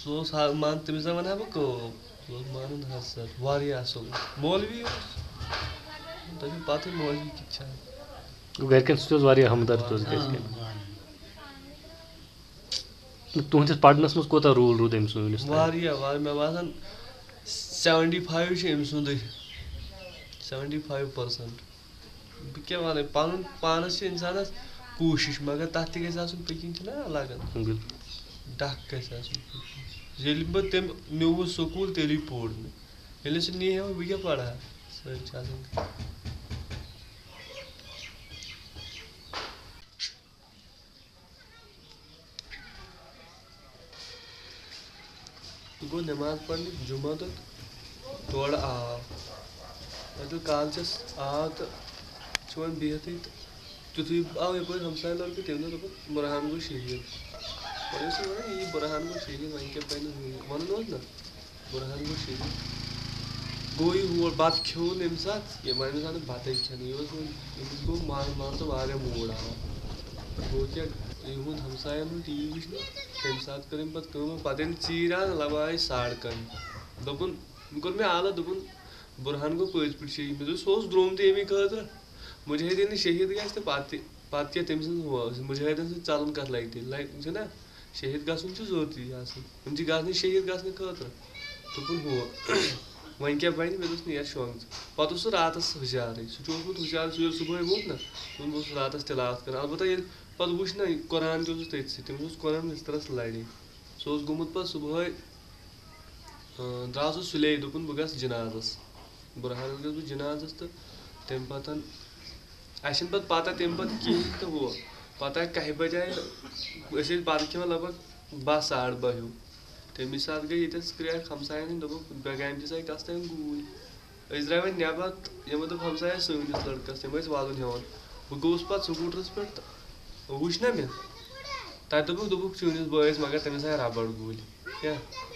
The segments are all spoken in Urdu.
سہ مان تمس دپان ہا بہ مانن حظ سر واریاہ اصل مولوی تۄہہِ چھو پتہٕ مولوی کِتھ چھِ گرِکٮ۪ن سۭتۍ اوس واریاہ ہمدرد اوس گرِکٮ۪ن تُہنٛدِس پرنس منٛز کوٗتاہ رول روٗد أمۍ سُنٛد واریاہ مےٚ باسان 75 چھُ أمۍ سُنٛدٕے 75%. بہٕ کیٛاہ وَنہٕ پَنُن پانَس چھِ اِنسانَس کوٗشِش مگر تَتھ تہِ گژھِ آسُن پٔکِنۍ چھِنہ لگان ڈکھ گژھِ آسُن ییٚلہِ بہٕ تٔمۍ نیوٗوُس سکوٗل تیٚلی پوٚر مےٚ ییٚلہِ نہٕ سُہ نیٖہا بہٕ کیٛاہ پَرٕ ہا سٲری چھِ آسان سُہ گوٚو نٮ۪ماز پرنہِ جُمعہ دۄہ تورٕ آو پَتہٕ ییٚلہِ کالچَس آو تہٕ چھُ وۄنۍ بِہتھٕے تہٕ تیُتھُے آو یَپٲرۍ ہمساے لٔڑکہٕ تٔمۍ دوٚپ دوٚپُن بُرہان گوٚو شہیٖد وۄنۍ اوس یہِ وَنان یی بُرہان گوٚو شہیٖد وۄنۍ کیٛاہ پَنٕنۍ وَنُن اوس نا بُرہان گوٚو شہیٖد گوٚو یہِ ہور بَتہٕ کھیوٚو نہٕ أمۍ ساتہٕ کینٛہہ وۄنۍ اوس آمُت بَتَے کھٮ۪نہٕ یہِ اوس وۄنۍ أمِس گوٚو مان ژٕ واریاہ موٗڈ آو گوٚو کیٛاہ یِہُنٛد ہمساین اوٚن ٹی وی وٕچھنہِ تَمہِ ساتہٕ کٔر أمۍ پَتہٕ کٲم پَتہٕ ییٚلہِ ژیٖرۍ آو لگ بگ آے 2:30 دوٚپُن أمۍ کوٚر مےٚ عادت دوٚپُن بُرہان گوٚو پٔزۍ پٲٹھۍ شہیٖد مےٚ دوٚپ سُہ اوس درٛوٚم تہِ اَمی خٲطرٕ مُجاہِد ییٚلہِ نہٕ شہیٖد گژھِ تہٕ پَتہٕ کیٛاہ تٔمۍ سٕنٛز مُجاہِدَن سۭتۍ ژَلُن کَتھ لَگہِ تیٚلہِ چھُنہ شہیٖد گژھُن چھُ ضروٗرتی آسان یِم چھِ گژھنٕے شہیٖد گژھنہٕ خٲطرٕ دوٚپُن وۄنۍ کیٛاہ بَنہِ مےٚ دوٚپُس نیر شۄنٛگ ژٕ پَتہٕ اوس سُہ راتَس ہُشارٕے سُہ چھُ اوسمُت ہُشار سُہ ییٚلہِ صُبحٲے ووٚتھ نا بہٕ اوسُس راتَس تِلاوت کَران البتہ ییٚلہِ پَتہٕ وٕچھ نا قۄران تہِ اوسُس تٔتھۍ سۭتۍ تٔمِس اوس قۄران بِسترَس لَرِ سُہ اوس گوٚمُت پَتہٕ صُبحٲے درٛاو سُہ سُلے دوٚپُن بہٕ گژھٕ جِنازَس بُرہانَس گژھٕ بہٕ جِنازَس تہٕ تَمہِ پَتہٕ اَسہِ چھِنہٕ پَتہٕ پَتہ تَمہِ پَتہٕ کِہیٖنۍ تہٕ پَتہٕ آے کَہہِ بَجہِ آے أسۍ ٲسۍ بَتہٕ کھٮ۪وان لگ بگ 12 2:30 ہیوٗ تَمی ساتہٕ گٔے ییٚتٮ۪س کرٛیکھ ہمساین ہٕنٛدۍ دوٚپُکھ بیگامہِ تِس آے کَس تانۍ گوٗلۍ أسۍ درٛاے وۄنۍ نٮ۪بر تہٕ یِمو دوٚپ ہمساے سٲنِس لٔڑکَس تِم ٲسۍ وَلُن ہٮ۪وان بہٕ گوٚوُس پَتہٕ سکوٗٹرَس پٮ۪ٹھ تہٕ وٕچھ نا مےٚ تَتہِ دوٚپُکھ چٲنِس بٲیِس مگر تٔمِس آے رَبڑ گوٗلۍ کیٛاہ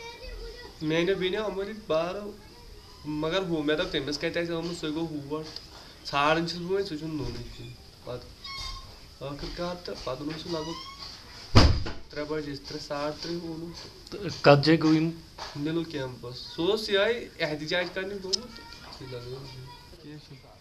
میٛانیو بیٚنیو یِمو دِتۍ بارو مگر مےٚ دوٚپ تٔمِس کَتہِ آسہِ آمُت سُہ گوٚو ہور تہٕ ژھانٛڈان چھُس بہٕ وۄنۍ سُہ چھُنہٕ نوٚنُے کِہیٖنۍ پَتہٕ ٲخٕر کار تہٕ پَتہٕ اوٚنُن سُہ لگ بگ 3 بَجے 3:30 اوٚنُن تہٕ کَتھ جایہِ گوٚو یِم مِلُک کیمپَس سُہ اوس یِہوٚے احتِجاج کَرنہِ گوٚمُت تہٕ